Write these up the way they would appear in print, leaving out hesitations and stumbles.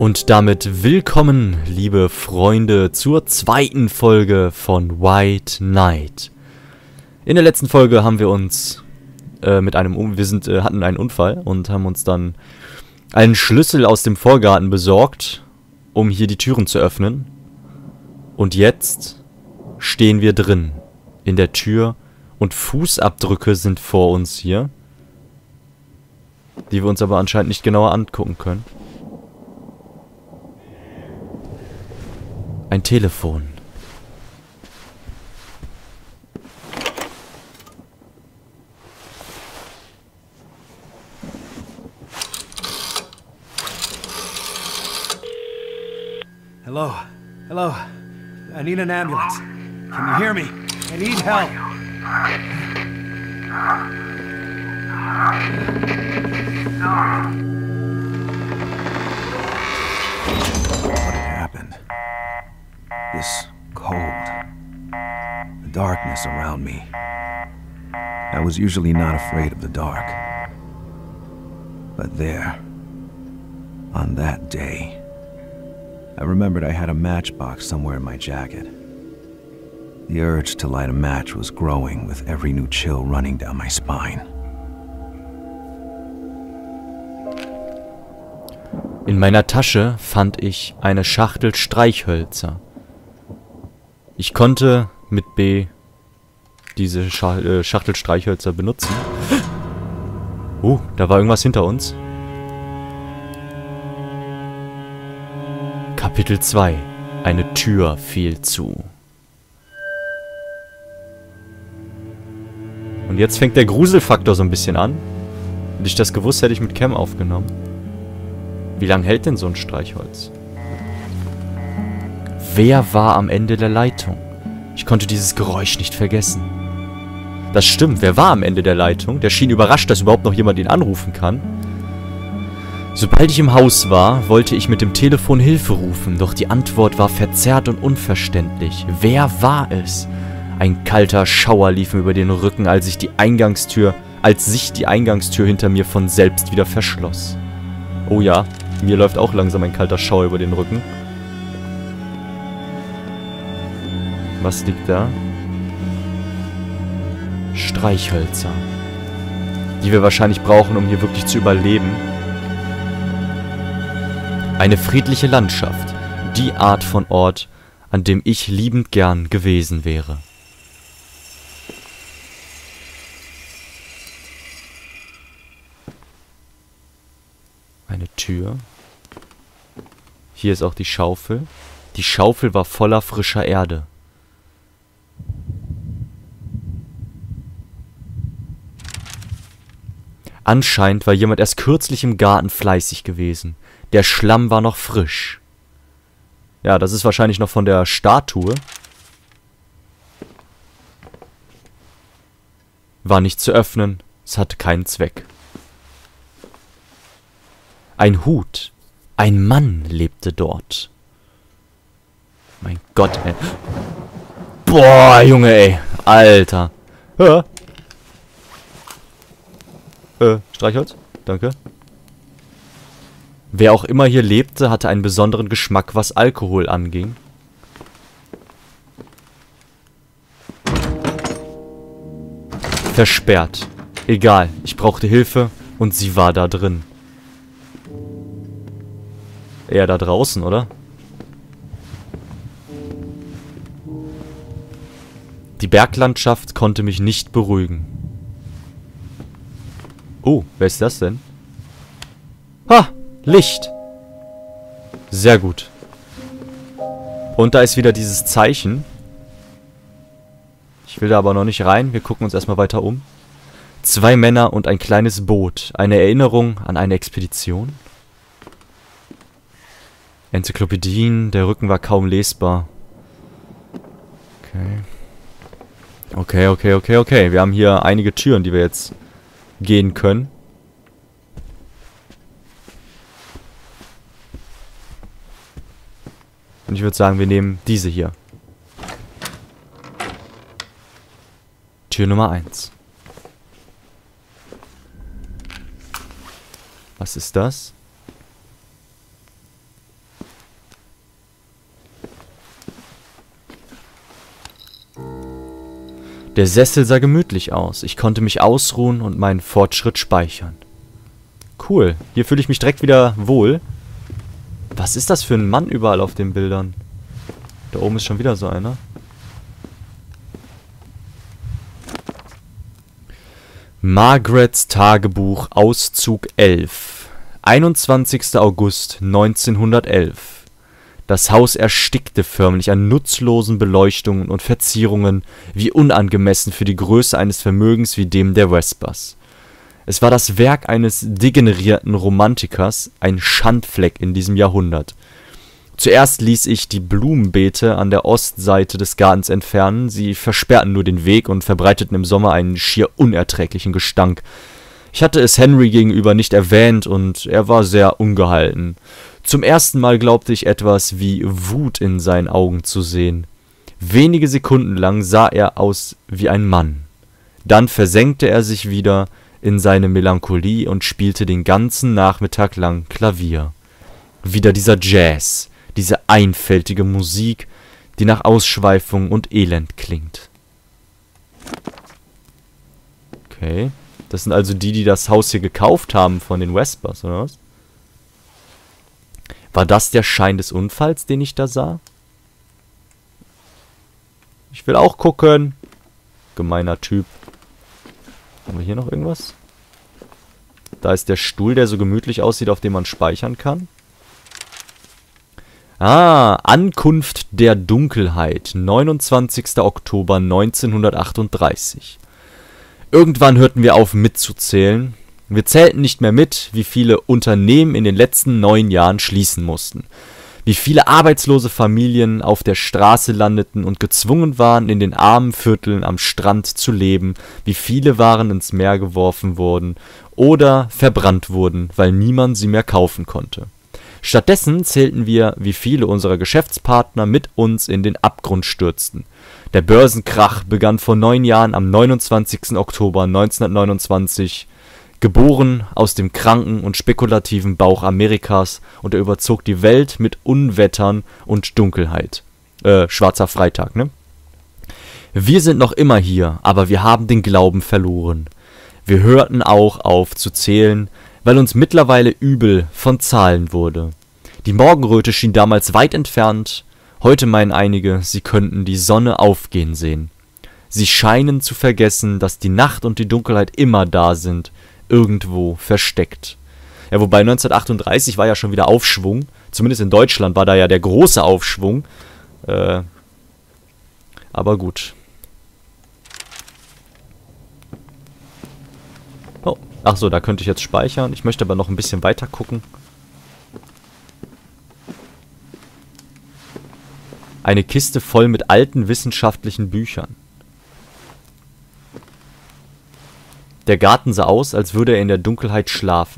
Und damit willkommen, liebe Freunde, zur zweiten Folge von White Knight. In der letzten Folge haben wir uns hatten einen Unfall und haben uns dann einen Schlüssel aus dem Vorgarten besorgt, um hier die Türen zu öffnen. Und jetzt stehen wir drin, in der Tür, und Fußabdrücke sind vor uns hier, die wir uns aber anscheinend nicht genauer angucken können. Ein Telefon. Hello? Hello? I need an ambulance. Can you hear me? I need help. What had happened? This cold. The darkness around me. I was usually not afraid of the dark. But there, on that day, I remembered I had a matchbox somewhere in my jacket. The urge to light a match was growing with every new chill running down my spine. In meiner Tasche fand ich eine Schachtel Streichhölzer. Ich konnte mit B diese Schachtel Streichhölzer benutzen. Da war irgendwas hinter uns. Kapitel 2. Eine Tür fiel zu. Und jetzt fängt der Gruselfaktor so ein bisschen an. Hätte ich das gewusst, hätte ich mit Cam aufgenommen. Wie lange hält denn so ein Streichholz? Wer war am Ende der Leitung? Ich konnte dieses Geräusch nicht vergessen. Das stimmt, wer war am Ende der Leitung? Der schien überrascht, dass überhaupt noch jemand ihn anrufen kann. Sobald ich im Haus war, wollte ich mit dem Telefon Hilfe rufen, doch die Antwort war verzerrt und unverständlich. Wer war es? Ein kalter Schauer lief mir über den Rücken, als sich die Eingangstür hinter mir von selbst wieder verschloss. Oh ja, mir läuft auch langsam ein kalter Schauer über den Rücken. Was liegt da? Streichhölzer. Die wir wahrscheinlich brauchen, um hier wirklich zu überleben. Eine friedliche Landschaft. Die Art von Ort, an dem ich liebend gern gewesen wäre. Eine Tür. Hier ist auch die Schaufel. Die Schaufel war voller frischer Erde. Anscheinend war jemand erst kürzlich im Garten fleißig gewesen. Der Schlamm war noch frisch. Ja, das ist wahrscheinlich noch von der Statue. War nicht zu öffnen. Es hatte keinen Zweck. Ein Hut. Ein Mann lebte dort. Mein Gott, ey. Boah, Junge, ey. Alter. Streichholz? Danke. Wer auch immer hier lebte, hatte einen besonderen Geschmack, was Alkohol anging. Versperrt. Egal, ich brauchte Hilfe und sie war da drin. Eher da draußen, oder? Die Berglandschaft konnte mich nicht beruhigen. Oh, wer ist das denn? Ha! Licht! Sehr gut. Und da ist wieder dieses Zeichen. Ich will da aber noch nicht rein. Wir gucken uns erstmal weiter um. 2 Männer und ein kleines Boot. Eine Erinnerung an eine Expedition. Enzyklopädien. Der Rücken war kaum lesbar. Okay. Wir haben hier einige Türen, die wir jetzt gehen können. Und ich würde sagen, wir nehmen diese hier. Tür Nummer 1. Was ist das? Der Sessel sah gemütlich aus. Ich konnte mich ausruhen und meinen Fortschritt speichern. Cool. Hier fühle ich mich direkt wieder wohl. Was ist das für ein Mann überall auf den Bildern? Da oben ist schon wieder so einer. Margarets Tagebuch, Auszug 11. 21. August 1911. Das Haus erstickte förmlich an nutzlosen Beleuchtungen und Verzierungen, wie unangemessen für die Größe eines Vermögens wie dem der Vespers. Es war das Werk eines degenerierten Romantikers, ein Schandfleck in diesem Jahrhundert. Zuerst ließ ich die Blumenbeete an der Ostseite des Gartens entfernen, sie versperrten nur den Weg und verbreiteten im Sommer einen schier unerträglichen Gestank. Ich hatte es Henry gegenüber nicht erwähnt und er war sehr ungehalten. Zum ersten Mal glaubte ich etwas wie Wut in seinen Augen zu sehen. Wenige Sekunden lang sah er aus wie ein Mann. Dann versenkte er sich wieder in seine Melancholie und spielte den ganzen Nachmittag lang Klavier. Wieder dieser Jazz, diese einfältige Musik, die nach Ausschweifung und Elend klingt. Okay, das sind also die das Haus hier gekauft haben von den Vespers, oder was? War das der Schein des Unfalls, den ich da sah? Ich will auch gucken. Gemeiner Typ. Haben wir hier noch irgendwas? Da ist der Stuhl, der so gemütlich aussieht, auf dem man speichern kann. Ah, Ankunft der Dunkelheit. 29. Oktober 1938. Irgendwann hörten wir auf mitzuzählen. Wir zählten nicht mehr mit, wie viele Unternehmen in den letzten 9 Jahren schließen mussten. Wie viele arbeitslose Familien auf der Straße landeten und gezwungen waren, in den armen Vierteln am Strand zu leben. Wie viele Waren ins Meer geworfen wurden oder verbrannt wurden, weil niemand sie mehr kaufen konnte. Stattdessen zählten wir, wie viele unserer Geschäftspartner mit uns in den Abgrund stürzten. Der Börsenkrach begann vor 9 Jahren am 29. Oktober 1929, geboren aus dem kranken und spekulativen Bauch Amerikas, und er überzog die Welt mit Unwettern und Dunkelheit. Schwarzer Freitag, ne? Wir sind noch immer hier, aber wir haben den Glauben verloren. Wir hörten auch auf zu zählen, weil uns mittlerweile übel von Zahlen wurde. Die Morgenröte schien damals weit entfernt. Heute meinen einige, sie könnten die Sonne aufgehen sehen. Sie scheinen zu vergessen, dass die Nacht und die Dunkelheit immer da sind, irgendwo versteckt. Ja, wobei 1938 war ja schon wieder Aufschwung. Zumindest in Deutschland war da ja der große Aufschwung. Aber gut. Oh, ach so, da könnte ich jetzt speichern. Ich möchte aber noch ein bisschen weiter gucken. Eine Kiste voll mit alten wissenschaftlichen Büchern. Der Garten sah aus, als würde er in der Dunkelheit schlafen.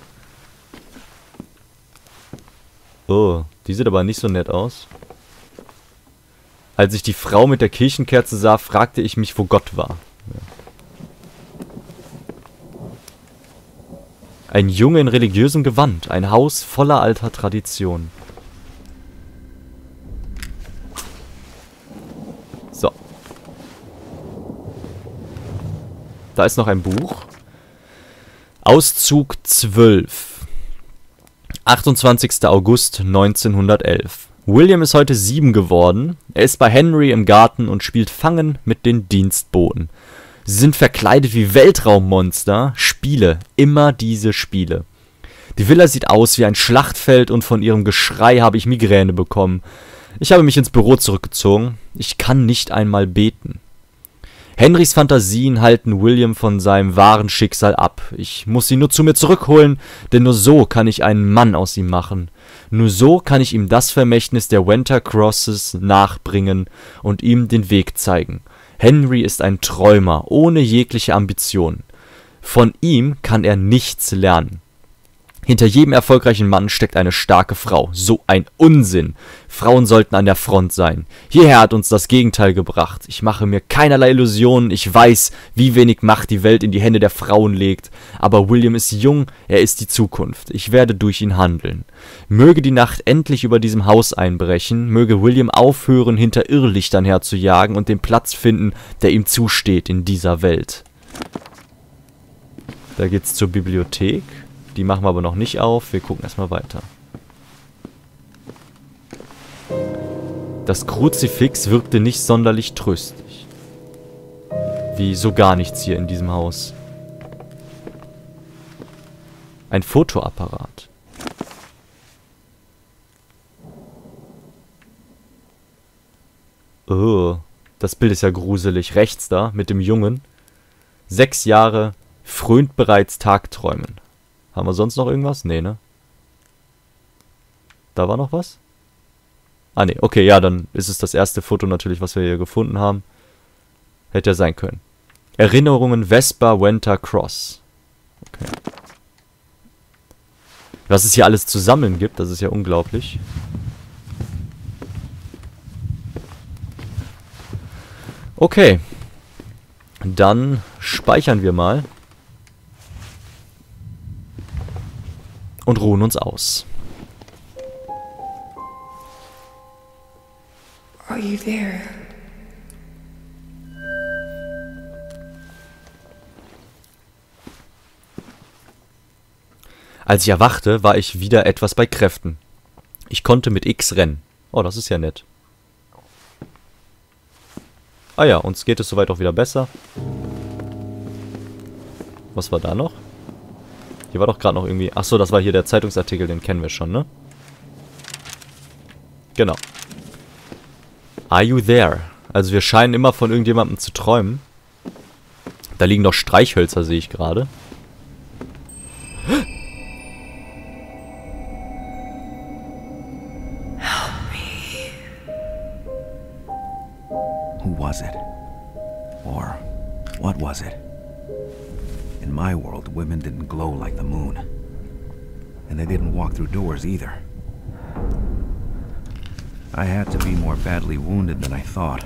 Oh, die sieht aber nicht so nett aus. Als ich die Frau mit der Kirchenkerze sah, fragte ich mich, wo Gott war. Ein Junge in religiösem Gewand, ein Haus voller alter Tradition. So. Da ist noch ein Buch. Auszug 12. 28. August 1911. William ist heute 7 geworden. Er ist bei Henry im Garten und spielt Fangen mit den Dienstboten. Sie sind verkleidet wie Weltraummonster. Spiele. Immer diese Spiele. Die Villa sieht aus wie ein Schlachtfeld und von ihrem Geschrei habe ich Migräne bekommen. Ich habe mich ins Büro zurückgezogen. Ich kann nicht einmal beten. Henrys Fantasien halten William von seinem wahren Schicksal ab. Ich muss ihn nur zu mir zurückholen, denn nur so kann ich einen Mann aus ihm machen. Nur so kann ich ihm das Vermächtnis der Winter Crosses nachbringen und ihm den Weg zeigen. Henry ist ein Träumer, ohne jegliche Ambition. Von ihm kann er nichts lernen. Hinter jedem erfolgreichen Mann steckt eine starke Frau. So ein Unsinn. Frauen sollten an der Front sein. Hierher hat uns das Gegenteil gebracht. Ich mache mir keinerlei Illusionen. Ich weiß, wie wenig Macht die Welt in die Hände der Frauen legt. Aber William ist jung, er ist die Zukunft. Ich werde durch ihn handeln. Möge die Nacht endlich über diesem Haus einbrechen. Möge William aufhören, hinter Irrlichtern herzujagen und den Platz finden, der ihm zusteht in dieser Welt. Da geht's zur Bibliothek. Die machen wir aber noch nicht auf. Wir gucken erstmal weiter. Das Kruzifix wirkte nicht sonderlich tröstlich. Wie so gar nichts hier in diesem Haus. Ein Fotoapparat. Oh, das Bild ist ja gruselig. Rechts da, mit dem Jungen. 6 Jahre, frönt bereits Tagträumen. Haben wir sonst noch irgendwas? Nee, ne? Da war noch was? Ah, nee. Okay, ja, dann ist es das erste Foto natürlich, was wir hier gefunden haben. Hätte ja sein können. Erinnerungen Vesper Winter Cross. Okay. Was es hier alles zu sammeln gibt, das ist ja unglaublich. Okay. Dann speichern wir mal. Und ruhen uns aus. Are you there? Als ich erwachte, war ich wieder etwas bei Kräften. Ich konnte mit X rennen. Oh, das ist ja nett. Ah ja, uns geht es soweit auch wieder besser. Was war da noch? Hier war doch gerade noch irgendwie... Achso, das war hier der Zeitungsartikel, den kennen wir schon, ne? Genau. Are you there? Also wir scheinen immer von irgendjemandem zu träumen. Da liegen noch Streichhölzer, sehe ich gerade. Who was it? Or what was it? In my world, women didn't glow like the moon. And they didn't walk through doors either. I had to be more badly wounded than I thought.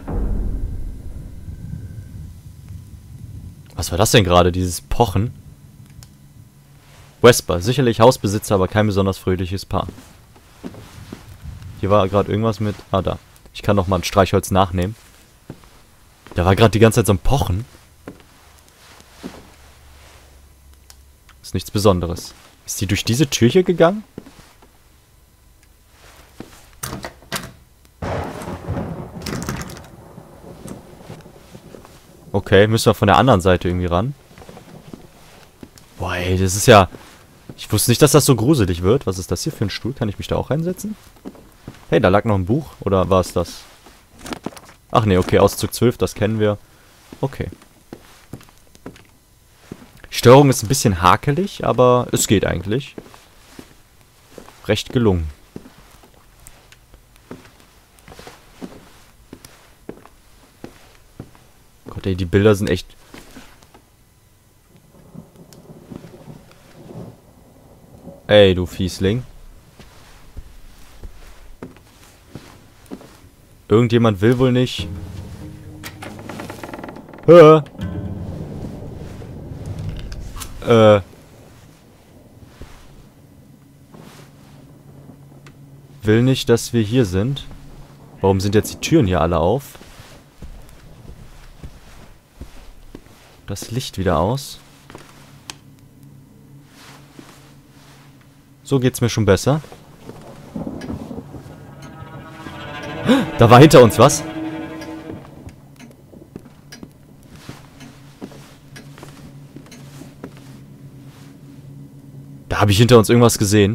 Was war das denn gerade, dieses Pochen? Vesper, sicherlich Hausbesitzer, aber kein besonders fröhliches Paar. Hier war gerade irgendwas mit... Ah, da. Ich kann noch mal ein Streichholz nachnehmen. Da war gerade die ganze Zeit so ein Pochen. Ist nichts Besonderes. Ist die durch diese Tür hier gegangen? Okay, müssen wir von der anderen Seite irgendwie ran. Boah, ey, das ist ja... Ich wusste nicht, dass das so gruselig wird. Was ist das hier für ein Stuhl? Kann ich mich da auch reinsetzen? Hey, da lag noch ein Buch. Oder war es das? Ach nee, okay, Auszug 12, das kennen wir. Okay. Die Steuerung ist ein bisschen hakelig, aber es geht eigentlich. Recht gelungen. Gott, ey, die Bilder sind echt... Ey, du Fiesling. Irgendjemand will wohl nicht. Will nicht, dass wir hier sind. Warum sind jetzt die Türen hier alle auf? Das Licht wieder aus. So geht's mir schon besser. Da war hinter uns was. Da habe ich hinter uns irgendwas gesehen.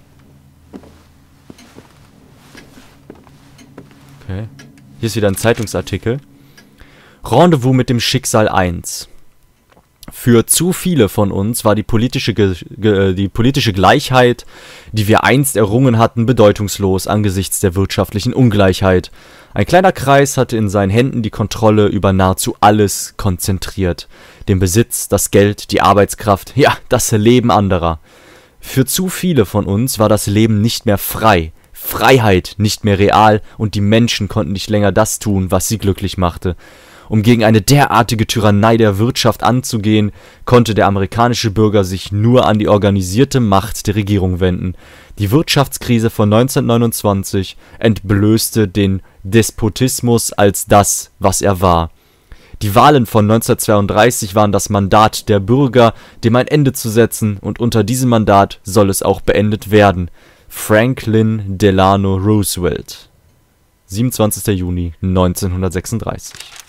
Okay. Hier ist wieder ein Zeitungsartikel. Rendezvous mit dem Schicksal 1. Für zu viele von uns war die politische Gleichheit, die wir einst errungen hatten, bedeutungslos angesichts der wirtschaftlichen Ungleichheit. Ein kleiner Kreis hatte in seinen Händen die Kontrolle über nahezu alles konzentriert. Den Besitz, das Geld, die Arbeitskraft, ja, das Leben anderer. Für zu viele von uns war das Leben nicht mehr frei, Freiheit nicht mehr real und die Menschen konnten nicht länger das tun, was sie glücklich machte. Um gegen eine derartige Tyrannei der Wirtschaft anzugehen, konnte der amerikanische Bürger sich nur an die organisierte Macht der Regierung wenden. Die Wirtschaftskrise von 1929 entblößte den Despotismus als das, was er war. Die Wahlen von 1932 waren das Mandat der Bürger, dem ein Ende zu setzen, und unter diesem Mandat soll es auch beendet werden. Franklin Delano Roosevelt, 27. Juni 1936.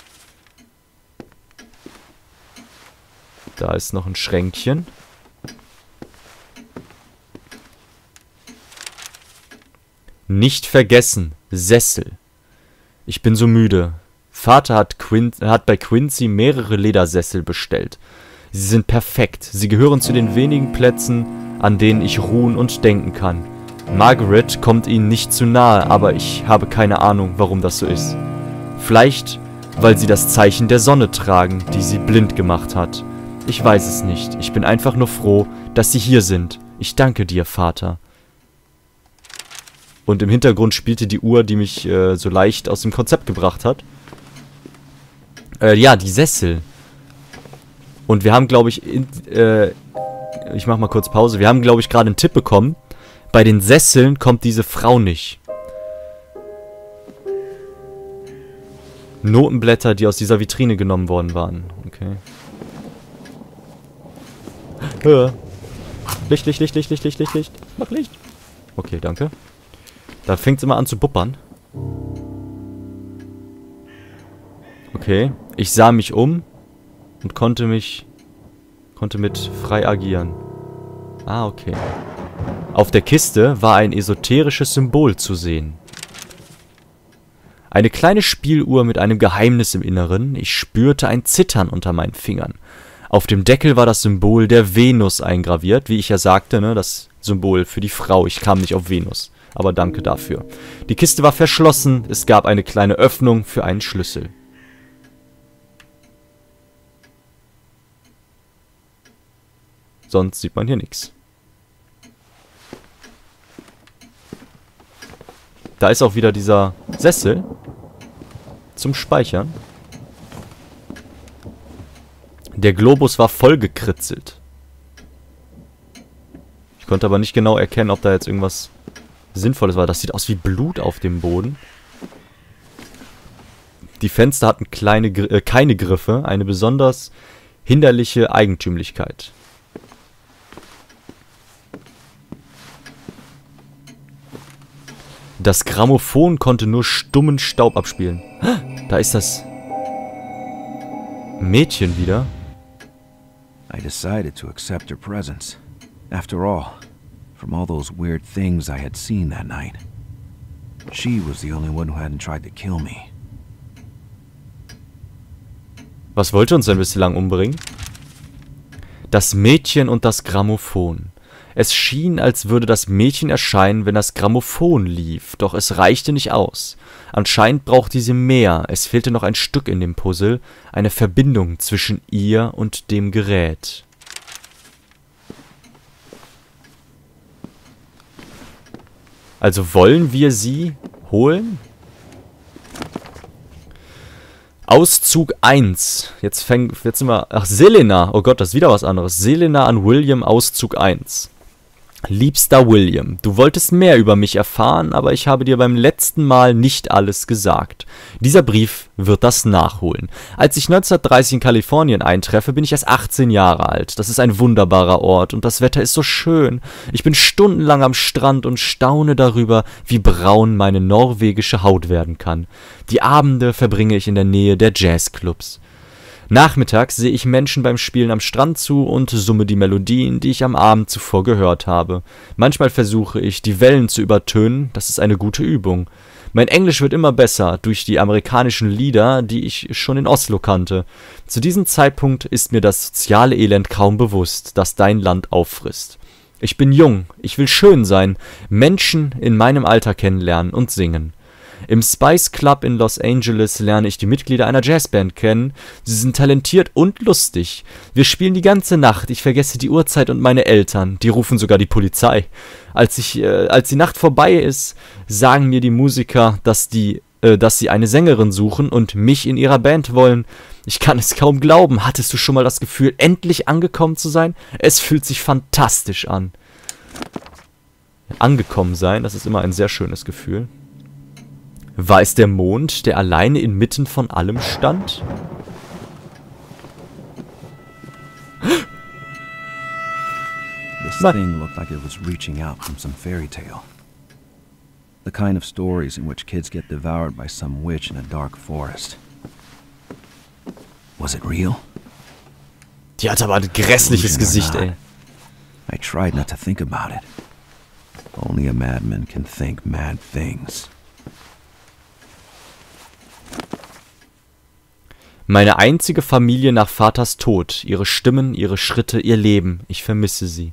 Da ist noch ein Schränkchen. Nicht vergessen, Sessel. Ich bin so müde. Vater hat bei Quincy mehrere Ledersessel bestellt. Sie sind perfekt. Sie gehören zu den wenigen Plätzen, an denen ich ruhen und denken kann. Margaret kommt ihnen nicht zu nahe, aber ich habe keine Ahnung, warum das so ist. Vielleicht, weil sie das Zeichen der Sonne tragen, die sie blind gemacht hat. Ich weiß es nicht. Ich bin einfach nur froh, dass sie hier sind. Ich danke dir, Vater. Und im Hintergrund spielte die Uhr, die mich so leicht aus dem Konzept gebracht hat. Ja, die Sessel. Und wir haben, glaube ich, ich mach mal kurz Pause. Wir haben, glaube ich, gerade einen Tipp bekommen. Bei den Sesseln kommt diese Frau nicht. Notenblätter, die aus dieser Vitrine genommen worden waren. Okay. Licht, Licht, Licht, Licht, Licht, Licht, Licht, Licht. Mach Licht. Okay, danke. Da fängt es immer an zu buppern. Okay. Ich sah mich um und konnte mit frei agieren. Ah, okay. Auf der Kiste war ein esoterisches Symbol zu sehen. Eine kleine Spieluhr mit einem Geheimnis im Inneren. Ich spürte ein Zittern unter meinen Fingern. Auf dem Deckel war das Symbol der Venus eingraviert. Wie ich ja sagte, ne, das Symbol für die Frau. Ich kam nicht auf Venus. Aber danke dafür. Die Kiste war verschlossen. Es gab eine kleine Öffnung für einen Schlüssel. Sonst sieht man hier nichts. Da ist auch wieder dieser Sessel zum Speichern. Der Globus war voll gekritzelt. Ich konnte aber nicht genau erkennen, ob da jetzt irgendwas Sinnvolles war. Das sieht aus wie Blut auf dem Boden. Die Fenster hatten keine Griffe, eine besonders hinderliche Eigentümlichkeit. Das Grammophon konnte nur stummen Staub abspielen. Da ist das Mädchen wieder. I decided to accept her presence. After all, from all those weird things I had seen that night, she was the only one who hadn't tried to kill me. Was wollte uns denn bislang umbringen? Das Mädchen und das Grammophon. Es schien, als würde das Mädchen erscheinen, wenn das Grammophon lief, doch es reichte nicht aus. Anscheinend brauchte sie mehr, es fehlte noch ein Stück in dem Puzzle, eine Verbindung zwischen ihr und dem Gerät. Also wollen wir sie holen? Auszug 1. Jetzt sind wir... Ach, Selena. Oh Gott, das ist wieder was anderes. Selena an William, Auszug 1. Liebster William, du wolltest mehr über mich erfahren, aber ich habe dir beim letzten Mal nicht alles gesagt. Dieser Brief wird das nachholen. Als ich 1930 in Kalifornien eintreffe, bin ich erst 18 Jahre alt. Das ist ein wunderbarer Ort und das Wetter ist so schön. Ich bin stundenlang am Strand und staune darüber, wie braun meine norwegische Haut werden kann. Die Abende verbringe ich in der Nähe der Jazzclubs. Nachmittags sehe ich Menschen beim Spielen am Strand zu und summe die Melodien, die ich am Abend zuvor gehört habe. Manchmal versuche ich, die Wellen zu übertönen, das ist eine gute Übung. Mein Englisch wird immer besser durch die amerikanischen Lieder, die ich schon in Oslo kannte. Zu diesem Zeitpunkt ist mir das soziale Elend kaum bewusst, das dein Land auffrisst. Ich bin jung, ich will schön sein, Menschen in meinem Alter kennenlernen und singen. Im Spice Club in Los Angeles lerne ich die Mitglieder einer Jazzband kennen. Sie sind talentiert und lustig. Wir spielen die ganze Nacht. Ich vergesse die Uhrzeit und meine Eltern. Die rufen sogar die Polizei. Als die Nacht vorbei ist, sagen mir die Musiker, dass sie eine Sängerin suchen und mich in ihrer Band wollen. Ich kann es kaum glauben. Hattest du schon mal das Gefühl, endlich angekommen zu sein? Es fühlt sich fantastisch an. Angekommen sein, das ist immer ein sehr schönes Gefühl. War es der Mond, der alleine inmitten von allem stand? This thing looked like it was reaching out from some fairy tale. The kind of stories in which kids get devoured by some witch in a dark forest. Was it real? Die hat aber ein grässliches Gesicht, ey. I tried not to think about it. Only a madman can think mad things. Meine einzige Familie nach Vaters Tod. Ihre Stimmen, ihre Schritte, ihr Leben. Ich vermisse sie.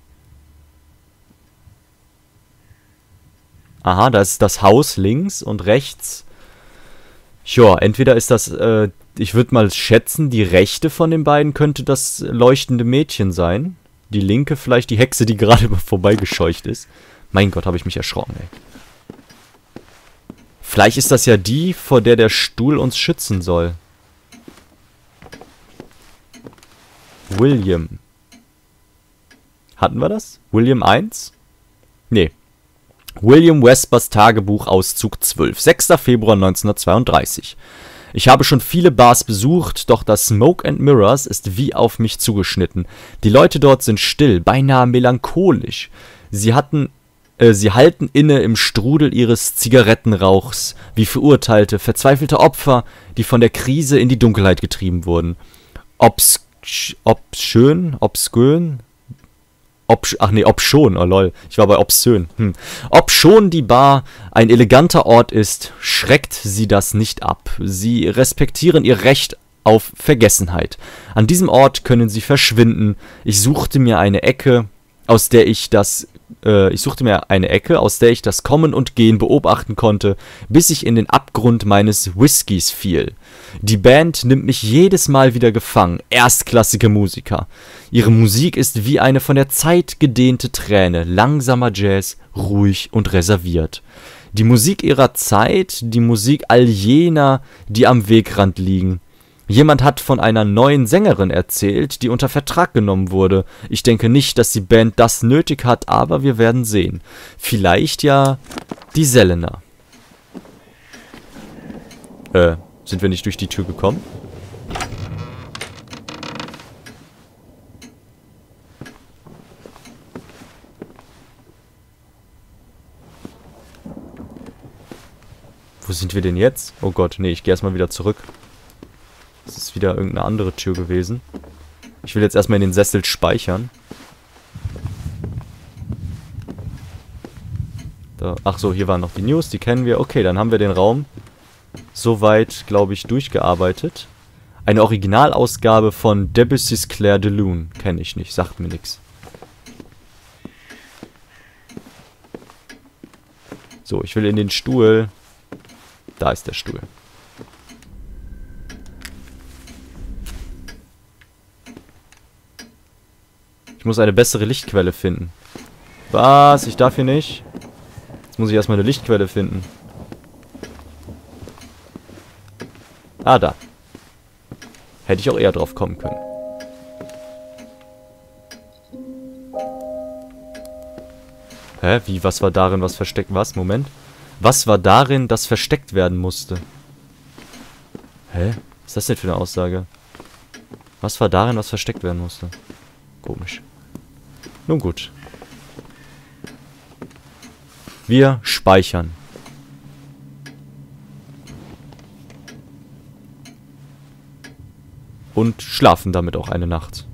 Aha, da ist das Haus links und rechts. Ja, entweder ist das, ich würde mal schätzen, die rechte von den beiden könnte das leuchtende Mädchen sein. Die linke vielleicht die Hexe, die gerade vorbeigescheucht ist. Mein Gott, habe ich mich erschrocken, ey. Vielleicht ist das ja die, vor der der Stuhl uns schützen soll. William. Hatten wir das? William 1? Nee. William Vespers Tagebuch, Auszug 12. 6. Februar 1932. Ich habe schon viele Bars besucht, doch das Smoke and Mirrors ist wie auf mich zugeschnitten. Die Leute dort sind still, beinahe melancholisch. Sie halten inne im Strudel ihres Zigarettenrauchs, wie verurteilte, verzweifelte Opfer, die von der Krise in die Dunkelheit getrieben wurden. Obschön, oh lol, ich war bei obszön. Obschon die Bar ein eleganter Ort ist, schreckt sie das nicht ab. Sie respektieren ihr Recht auf Vergessenheit. An diesem Ort können sie verschwinden. Ich suchte mir eine Ecke, aus der ich das Kommen und Gehen beobachten konnte, bis ich in den Abgrund meines Whiskys fiel. Die Band nimmt mich jedes Mal wieder gefangen, erstklassige Musiker. Ihre Musik ist wie eine von der Zeit gedehnte Träne, langsamer Jazz, ruhig und reserviert. Die Musik ihrer Zeit, die Musik all jener, die am Wegrand liegen. Jemand hat von einer neuen Sängerin erzählt, die unter Vertrag genommen wurde. Ich denke nicht, dass die Band das nötig hat, aber wir werden sehen. Vielleicht ja die Selena. Sind wir nicht durch die Tür gekommen? Wo sind wir denn jetzt? Oh Gott, nee, ich gehe erstmal wieder zurück. Das ist wieder irgendeine andere Tür gewesen. Ich will jetzt erstmal in den Sessel speichern. Da, ach so, hier waren noch die News, die kennen wir. Okay, dann haben wir den Raum soweit, glaube ich, durchgearbeitet. Eine Originalausgabe von Debussy's Clair de Lune. Kenne ich nicht, sagt mir nichts. So, ich will in den Stuhl. Da ist der Stuhl. Ich muss eine bessere Lichtquelle finden. Was? Ich darf hier nicht? Jetzt muss ich erstmal eine Lichtquelle finden. Ah, da. Hätte ich auch eher drauf kommen können. Hä? Wie? Was war darin, was versteckt... Was? Moment. Was war darin, das versteckt werden musste? Hä? Was ist das denn für eine Aussage? Was war darin, was versteckt werden musste? Komisch. Nun gut. Wir speichern. Und schlafen damit auch eine Nacht.